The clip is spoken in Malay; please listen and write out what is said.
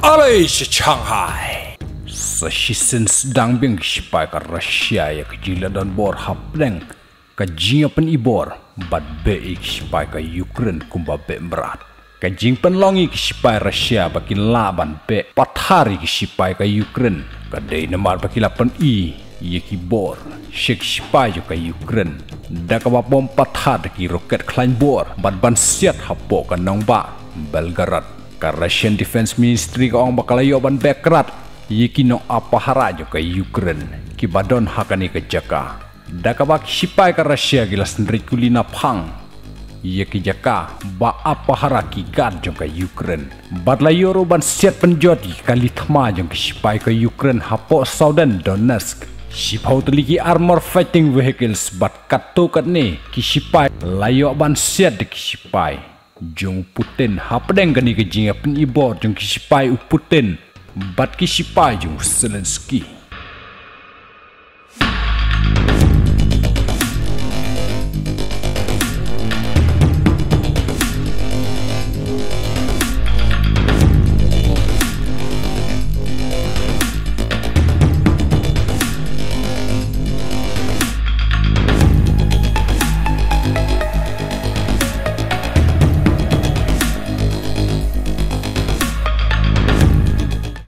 Alay si Shanghai. Sesisen sedang bing shipai ka Rusia ya kejila dan bor hapleng kajing pen ibor bad be shipai ka Ukraine kumba be merat. Kajing pen longi shipai Rusia bakin laban be pathari shipai ka Ukraine kadai namar bakila pen ye ki bor shek shipai ka Ukraine da ka bom pathar ki roket klain bor bad ban siat hapo ka nongba Belgorod ka Russian Defense Ministry ka ong bakalayo ban bekrat yekino apa harajo ka Ukraine ki badon hakani ka jaka dakabak shipai ka Russia gilas nrikulina phang yeki jaka ba apa haraki gad jong ka Ukraine badlayo ban set penjoti kali thma jong ki shipai ka Ukraine hapo Southern Donetsk shipau teliki armor fighting vehicles bat katto katne ki shipai layo ban set ki shipai jong Putin hapdeng gani ke jinga pen ibor jong ki shipai Putin bat ki shipai jong Zelensky